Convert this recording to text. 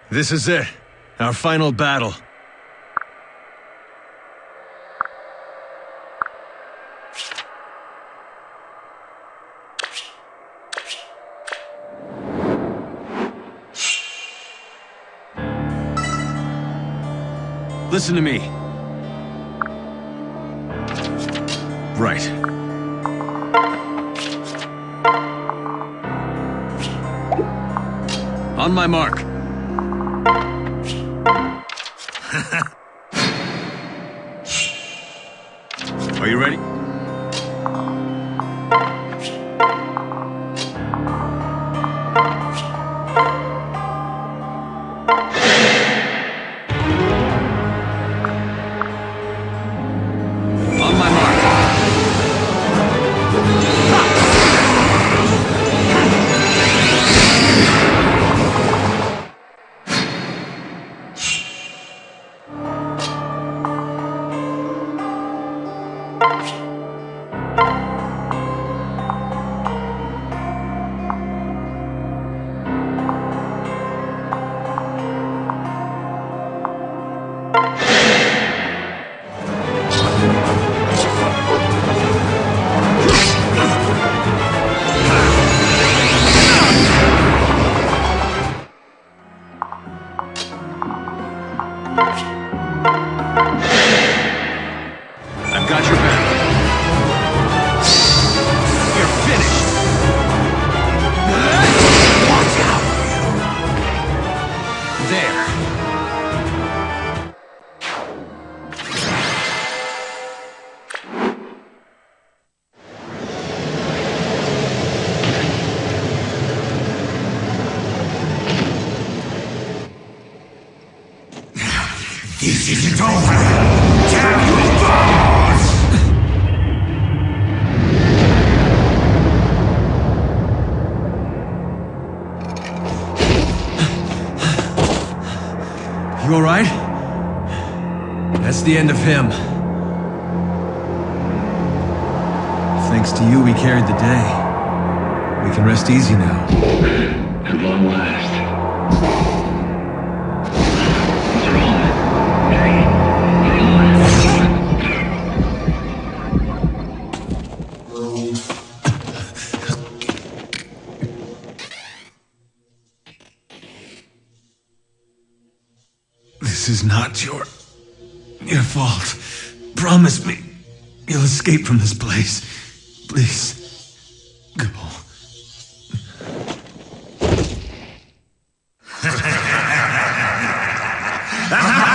This is it. Our final battle. Listen to me. Right. On my mark. Are you ready? On my mark. I've got your back. You're finished. Watch out! There. This isn't over! Damn you boss! You all right? That's the end of him. Thanks to you, we carried the day. We can rest easy now. At long last. This is not your fault. Promise me you'll escape from this place. Please. Go. Ha ha!